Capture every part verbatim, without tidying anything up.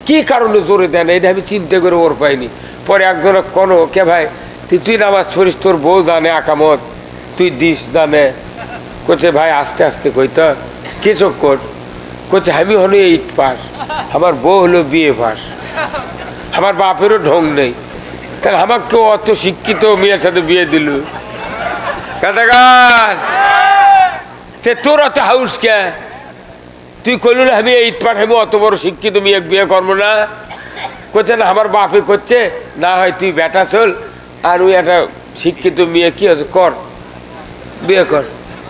কি কারণে জোরে দেয় না এটা আমি চিন্তা করে ওর পাইনি। পরে একজন কোনো কে ভাই তুই তুই নামাজ পড়িস, তোর বউ জানে আকামত, তুই দিস জানে। কোচে ভাই আস্তে আস্তে কইতো কে চোখ কর, কোচে আমি হলো এইট পাস, আমার বউ হলো বিএ পাস, আমার বাপেরও ঢং নেই, তাহলে আমাকে কেউ অত শিক্ষিত মেয়ের সাথে বিয়ে দিল? কাদাগার তোর অত হাউস কে? তুই কইল না আমি এইট পাস, আমি অত বড় শিক্ষিত মেয়ে বিয়ে করবো না? করছে না আমার বাপে করছে, না হয় তুই বেটা চল, আর ওই একটা শিক্ষিত মেয়ে কি আছে কর, বিয়ে কর।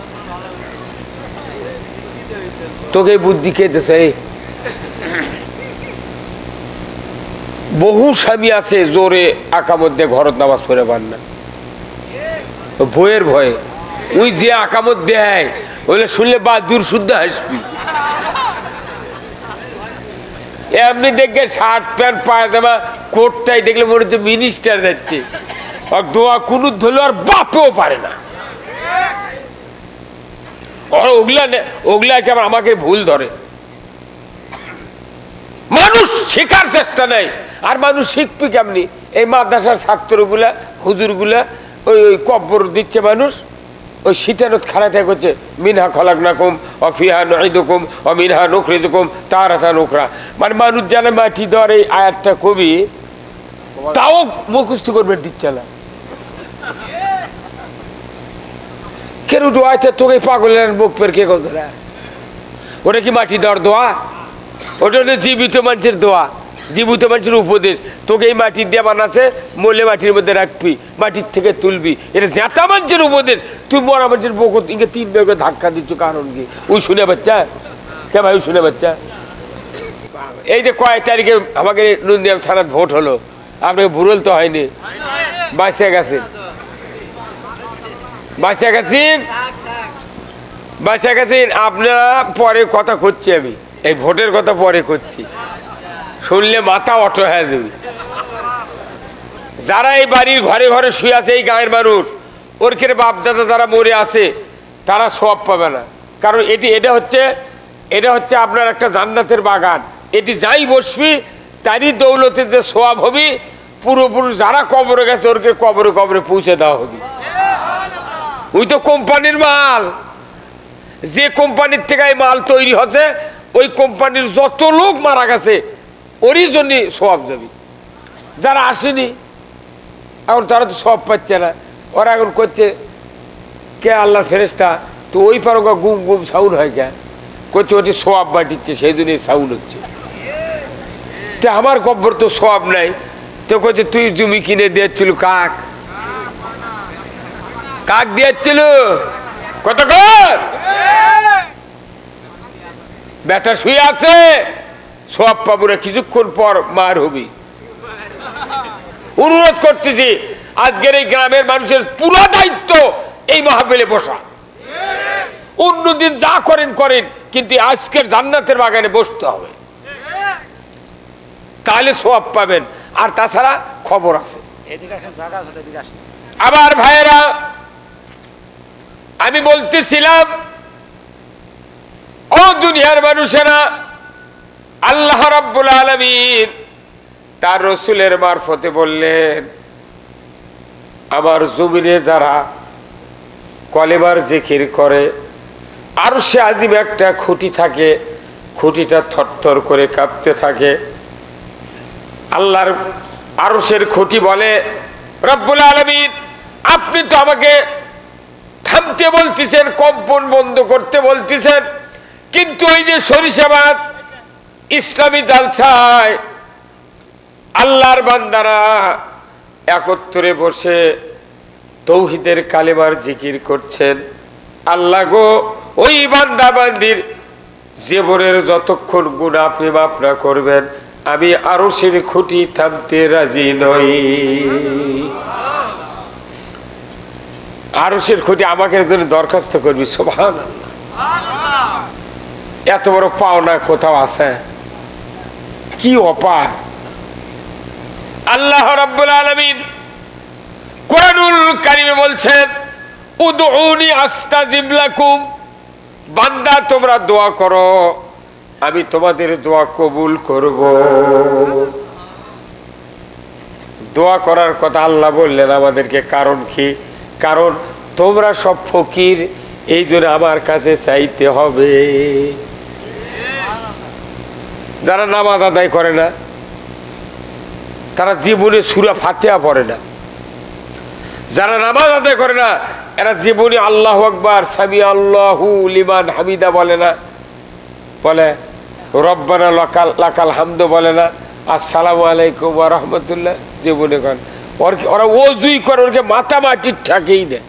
তোকে বুদ্ধি কে দিছে? বহু স্বামী আছে জোরে আঁকা মধ্যে ঘরত নামাজ পড়ে পান না, বইয়ের ভয়ে। ওই যে আকামত দেয় ওইলে শুনলে বা দূর শুদ্ধ হাসবি। এমনি দেখবে শার্ট প্যান্ট পায়জামা কোটটাই দেখলে মনে হচ্ছে মিনিস্টার যাচ্ছে, আর দোয়া কুনুত ধরলে আর বাপেও পারে না। ওগুলা ওগুলা আছে আবার আমাকে ভুল ধরে। মানুষ শেখার চেষ্টা নেই, আর মানুষ শিখবে কেমনি? এই মাদ্রাসার ছাত্রগুলা হুজুরগুলা ওই ওই কব্বর দিচ্ছে মানুষ, ওই শীতানত খাড়াতে করছে মিনহা খলাকনাকুম অফিহা নুঈদুকুম ও মিনহা নুখরিজুকুম তারাতান উখরা। মানে মানুষ জানে মাটি দেওয়ার এই আয়াতটা কবি তাও মুখস্থ করবে দিচ্ছে না। কেন দোয়াতে তোকে পাগলের বুক পের কে কথা? ওটা কি মাটি দেওয়ার দোয়া? ওটা হচ্ছে জীবিত মানুষের দোয়া, জীবিত মানুষের উপদেশ। তোকে এই মাটি দিয়ে বানাচ্ছে, মলে মাটির মধ্যে রাখবি, মাটির থেকে তুলবি, এটা জেতা মানুষের উপদেশ। তুই মরা মানুষের বুক ইঙ্গে তিন বেগে ধাক্কা দিচ্ছ, কারণ কি? ওই শুনে বাচ্চা কে ভাই? ওই শুনে বাচ্চা। এই যে কয়েক তারিখে আমাকে নন্দিগ্রাম থানার ভোট হলো, আপনাকে ভুরল তো হয়নি, বাঁচে গেছেন, বাঁচে গেছেন, বাঁচে গেছেন। আপনারা পরে কথা করছি, আমি এই ভোটের কথা পরে করছি, শুনলে মাথা অটো হয়ে যাবে। যারা এই বাড়ির ঘরে ঘরে শুয়ে আছে, এই গায়ের মানুষ, ওর খেয়ে বাপদাদা যারা মরে আছে, তারা সব পাবে না। কারণ এটি এটা হচ্ছে এটা হচ্ছে আপনার একটা জান্নাতের বাগান। এটি যাই বসবি তারই দৌলতে যে সোয়াব হবি। পুরোপুরি যারা কবরে গেছে ওরকে কবরে কবরে পৌঁছে দেওয়া হবে। ওই তো কোম্পানির মাল, যে কোম্পানির থেকে এই মাল তৈরি হচ্ছে, ওই কোম্পানির যত লোক মারা গেছে ওরই জন্য সওয়াব যাবে। যারা আসেনি এখন তারা তো সওয়াব পাচ্ছে না। ওরা এখন করছে কে আল্লাহর ফেরেশতা, তো ওই পারো গুম গুম সাউন্ড হয় কে? করছে ওটি সওয়াব বাটিচ্ছে, সেই জন্য সাউন্ড হচ্ছে। তো আমার কব্বর তো সওয়াব নাই, তো করছে তুই জমি কিনে দিয়েছিল কাক, কাক দিয়েছিল কত কর? বেটা শুয়ে আছে, সব পাবো না, কিছুক্ষণ পর মার হবি। অনুরোধ করতেছি, আজকের এই গ্রামের মানুষের পুরো দায়িত্ব এই মাহফিলে বসা। অন্যদিন যা করেন করেন, কিন্তু আজকের জান্নাতের বাগানে বসতে হবে, তাহলে সওয়াব পাবেন। আর তাছাড়া খবর আছে। আবার ভাইয়েরা, আমি বলতেছিলাম ও দুনিয়ার মানুষেরা, আল্লাহ রাব্বুল আলামিন তার রসুলের মারফতে বললেন, আমার জমিনে যারা কলেমার জিকির করে, আরশে আজিম একটা খুঁটি থাকে, খুঁটিটা থরথর করে কাঁপতে থাকে। আল্লাহর আরশের খুঁটি বলে, রব্বুল আলামিন আপনি তো আমাকে থামতে বলতেছেন, কম্পন বন্ধ করতে বলতেছেন, কিন্তু ওই যে সরিষাবাদ ইসলামী জালসায় আল্লাহর বান্দারা একত্রে বসে তৌহিদের কালেমার জিকির করছেন। আল্লাহ গো, ওই বান্দা বান্দির জীবনের যতক্ষণ গুনাহ আপনি মাফ না করবেন, আমি আরশের খুঁটি থামতে রাজি নই। আরশের খুঁটি আমাকে জন্য দরখাস্ত করবি। সুবহানাল্লাহ, এত বড় পাওনা কোথাও আছে? কি অপার! আল্লাহ রাব্বুল আলামিন কোরআনুল কারীমে বলছেন, উদউনি আস্তাজিব লাকুম, বান্দা তোমরা দোয়া করো, আমি তোমাদের দোয়া কবুল করব। দোয়া করার কথা আল্লাহ বললেন আমাদেরকে, কারণ কি? কারণ তোমরা সব ফকির, এই জন্য আমার কাছে চাইতে হবে। যারা নামাজ আদায় করে না, তারা জীবনে সূরা ফাতিহা পড়ে না। যারা নামাজ আদায় করে না, এরা জীবনে আল্লাহু আকবার, সামি আল্লাহু লিমান হামিদা বলে না, বলে রব্বানা লাকাল লাকাল হামদ বলে না, আসসালামু আলাইকুম ওয়া রাহমাতুল্লাহ জীবনে করেন। ওরা ওযুই করে, ওরকে মাথা মাটির ঠাকেই না।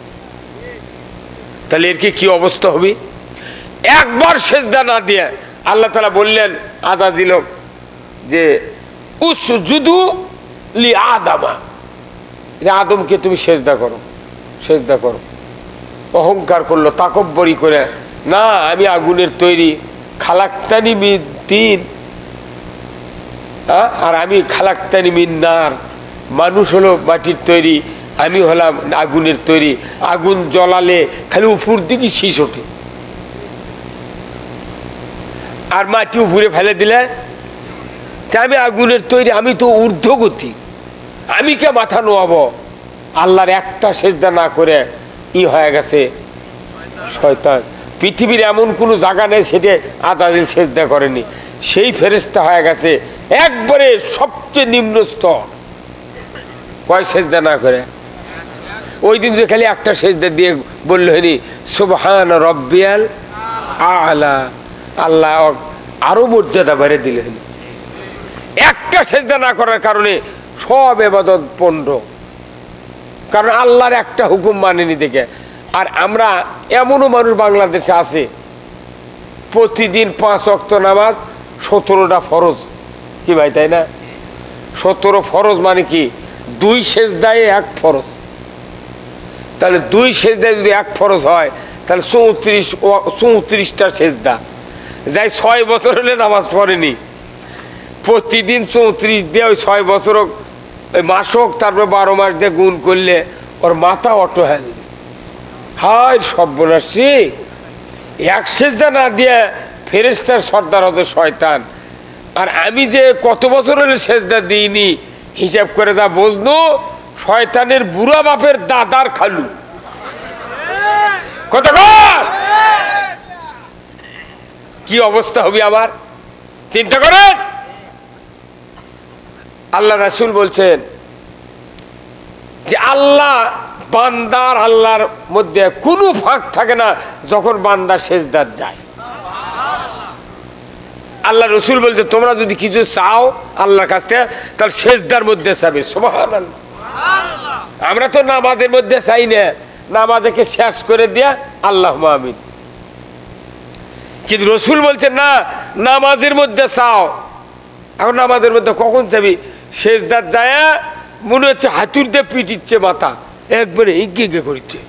তাহলে এর কি অবস্থা হবে? একবার সেজদা না দিয়ে আল্লাহ তাআলা বললেন, আদা দিল যে উসজুদু লি আদামা, আদমকে তুমি সেজদা করো, সেজদা করো। অহংকার করলো, তাকব্বরি করে, না আমি আগুনের তৈরি, খালাক্তানি মিন তিন, আর আমি খালাক্তানি মিন নার, মানুষ হলো মাটির তৈরি, আমি হলাম আগুনের তৈরি। আগুন জ্বলালে খালি উপর দিকে শীষ ওঠে, আর মাটি উপরে ফেলে দিলে তা আমি আগুনের তৈরি, আমি তো ঊর্ধ্বগতি, আমি কে মাথা নোয়াবো? আল্লাহর একটা সেজদা না করে ই হয়ে গেছে শয়তান। পৃথিবীর এমন কোনো জায়গা নেই সেটা আদা দিল সেজদা করেনি, সেই ফেরেশতা হয়ে গেছে একবারে সবচেয়ে নিম্ন স্তর। কয় সেজদা না করে? ওই দিন যে খালি একটা সেজদা দিয়ে বললো হয়নি সুবহান রব্বিয়াল আলা, আল্লাহ আরো মর্যাদা বেড়ে দিলে হয়নি। একটা সেজদা না করার কারণে সব ইবাদত পণ্ড, কারণ আল্লাহর একটা হুকুম মানেনি দেখে। আর আমরা এমনও মানুষ বাংলাদেশে আছে, প্রতিদিন পাঁচ ওয়াক্ত নামাজ, সতেরোটা ফরজ, কি ভাই তাই না? সতেরো ফরজ মানে কি? দুই সেজদায় এক ফরজ। তাহলে দুই সেজদায় যদি এক ফরজ হয়, তাহলে চৌত্রিশ চৌত্রিশটা সেজদা, যাই ছয় বছর হলে নামাজ পড়েনি, প্রতিদিন চৌত্রিশ দিয়ে ওই ছয় বছর ওই মাস হোক, তারপরে বারো মাস দিয়ে গুণ করলে ওর মাথা অটো হয়ে যাবে। হায় সর্বনাশী, এক সেজদা না দিয়ে ফেরেশতার সর্দার হতো শয়তান। আর আমি যে কত বছর হলে সেজদা দিইনি, হিসাব করে যা বুঝনো, শয়তানের বুড়া বাপের দাদার খালু। কত কি অবস্থা হবে আমার, চিন্তা করেন। আল্লাহ রাসূল বলছেন যে আল্লাহ বান্দার আল্লাহর মধ্যে কোনো ফাঁক থাকে না যখন বান্দা সেজদার যায়। আল্লাহ রসুল বলছে তোমরা যদি কিছু চাও আল্লাহর কাছ থেকে, তাহলে সেজদার মধ্যে চাবে। সুবহানাল্লাহ। আমরা তো নামাজের মধ্যে চাই না, নামাজকে শেষ করে দিয়া আল্লাহুম্মা আমিন। কিন্তু রসুল বলছেন না, নামাজের মধ্যে চাও। এখন নামাজের মধ্যে কখন চাবি? সেজদার যায় মনে হচ্ছে হাতুর দিয়ে পিটিচ্ছে মাথা, একবারে এগিয়ে এগিয়ে করছে।